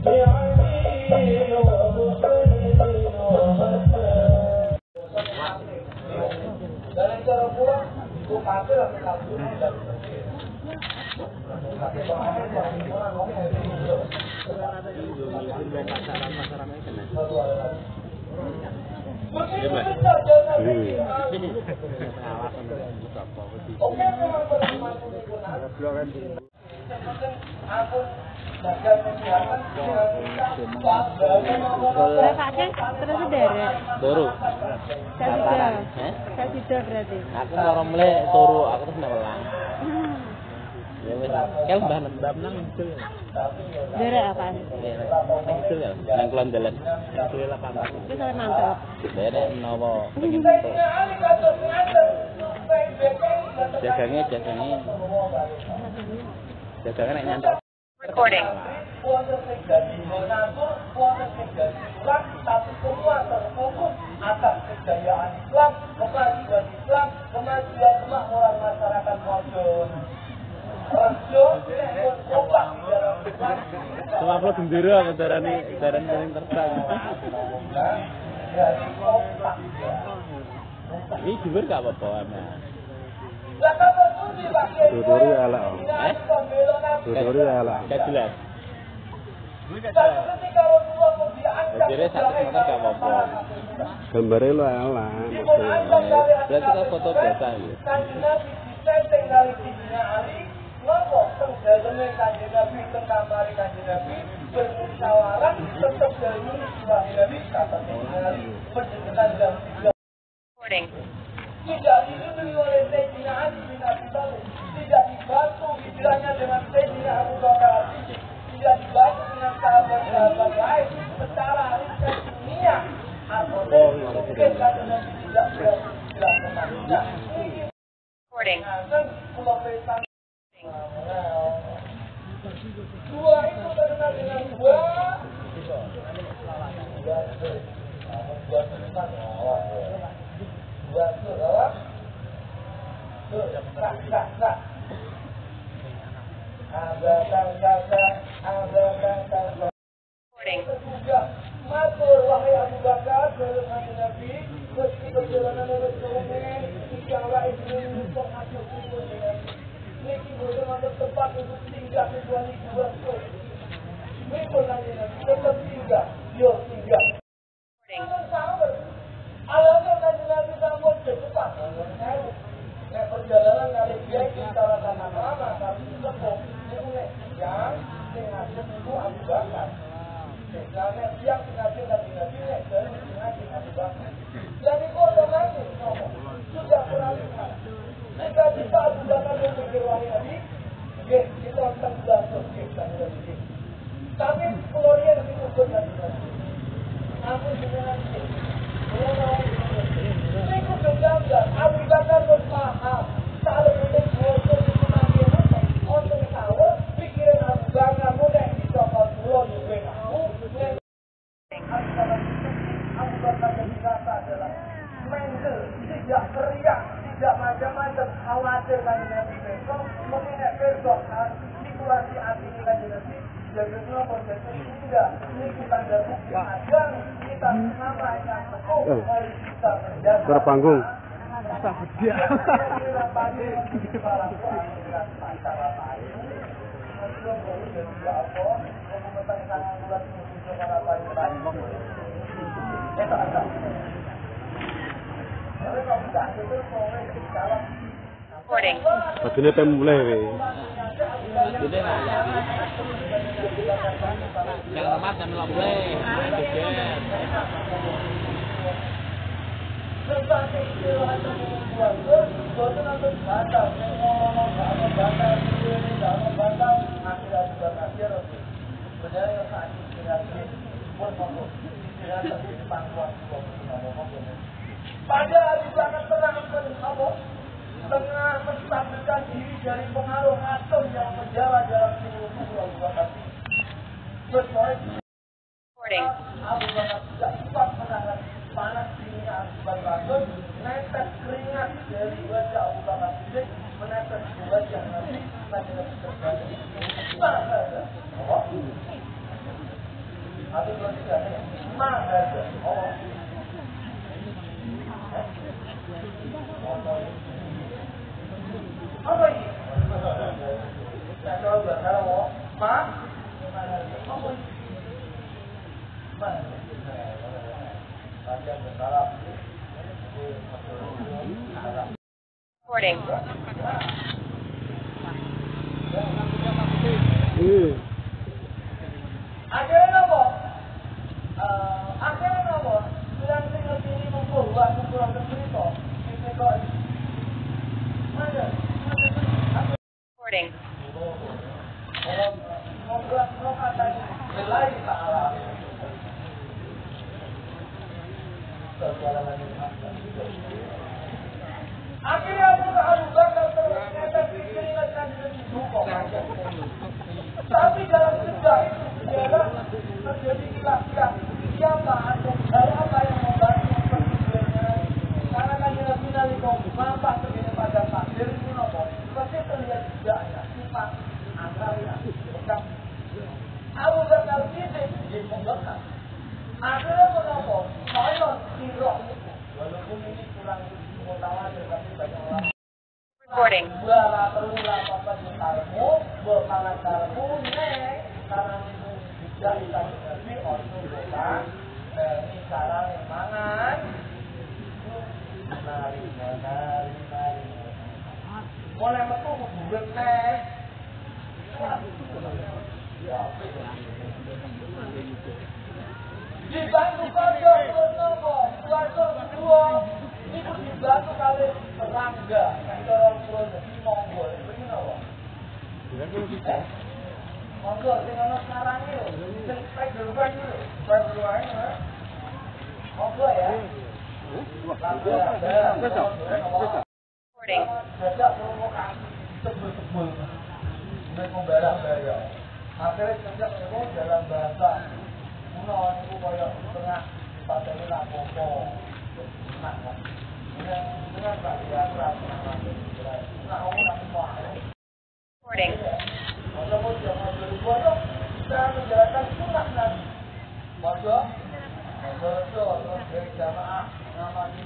Terus derek. Turu. Saya sudah berarti. Aku mau mle turu, aku terus newelang. Ya wis, kel mbah nang itu. Derek apaan? Nang itu ya, nang kulon dalan. Itu lah pantas. Itu sampai mantap. Derek nopo pengen jagangnya nek nyantok. Recording. Tapi semua terfokus atas kejayaan Islam, kemajuan Islam, kemajuan kemakmuran masyarakat modern. Cuma perlu gembira darani paling terbang. Ini jujur gak apa-apa Mas. Duduri ala. Duduri ala. Gak jelas. Jadi satu motor gak apa-apa. Gambarnya lo ala. Berarti kita foto biasa ya. Recording. Tidak dilindungi oleh Sayyidina Ali bin Abi Thalib, tidak dibantu hijrahnya dengan Sayyidina Abu Bakar As-Siddiq, tidak dibantu dengan sahabat-sahabat lain secara riset dunia atau mungkin karena Nabi tidak berhijrah ke Madinah. Recording. Dua itu terkenal dengan dua. Matur wahai Abu Bakar, dari Nabi, meski perjalanan lewat Kebumen, insyaAllah itu untuk hasil kubur dengan niki belum ada tempat untuk tinggal kecuali dua sur. Mereka nanya Nabi, tetap tinggal, yo tinggal. Alamnya nanti Nabi sambut ke depan. Perjalanan dari dia antara tanah lama tapi sepuh mulai yang menghasil itu Abu Bakar. Karena dia menghasil Nabi dari menghasil Abu Bakar. Jadi otomatis sudah peralihan. Jika kita Abu Bakar memikir wahai Nabi, kita akan belajar kita Nabi. Tapi kemudian itu benar Nabi. Aku dengan saya ikut belajar. Abu Bakar berpaham. Kalau kita untuk mengambil untuk tahu pikiran Abu Bakar mudah dicopot pulau juga tahu. Abu Bakar yang dirasa adalah mendel, tidak teriak, tidak macam-macam, khawatir kan Nabi besok, mengingat besok situasi hati kan Nabi. Jadi semua proses tidak. Ini kita ada bukti agar kita sama yang betul kita menjaga. Berpanggung. Recording. Bagine pemulai we. Gede lah. Yang lemas dan lomble. Pada Abu Bakar tenang tengah menstabilkan diri dari pengaruh atom yang menjalar dalam seluruh tubuh Abu Bakar. Recording. Abu Bakar tidak sempat menahan panas dinginnya Abu Bakar. Netes keringat dari wajah Abu Bakar Siddiq menetes di wajah Nabi pada terjadi. Satu, dua, tiga. Ma aja. Oh. Apa ini? Saya coba kalau ma, apa ini? Ma. Bagian berharap. Recording. Akhirnya apa? Akhirnya apa? Bilang sing lebih mengkuh, aku kurang cerita. Ini kok. Mana? Recording. Kalau kata belai salah. Akhirnya Abu Bakar ternyata diperingatkan dengan didukung. Tapi dalam sejarah itu ialah terjadi khilafiyah. Siapa atau apa yang membantu perjuangannya? Karena kan Nabi Nalikong nampak terjadi pada takdir itu nopo. Pasti terlihat jejaknya. Sifat antaranya. Abu Bakar ini di pembekal. Akhirnya menopo. Saya sirok itu. Walaupun ini kurang mutawatir tapi banyak orang. Recording. Bala perlulah pembentarmu, berpangantarmu, nek, karena itu tidak dikasih untuk bukan, ini cara mangan, nari. Mulai metu bulet nek. Dibantu saja bernopo, suatu kedua. Itu dibantu kali serangga, orang pulau di Mongol. Begini apa? Mongol, dengan sekarang itu, spek duluan dulu, spek duluan ya. Mongol ya. Recording. Jajak provokasi, tebel-tebel. Mereka membarang-barang. Akhirnya jajak itu dalam bahasa. Kuno itu kayak tengah dipateni lapopo. Nah, dengan bagian nah, orang semua. Recording. Walaupun zaman 2002 kita menjalankan sunnah Nabi. Maka, terus dari jamaah nama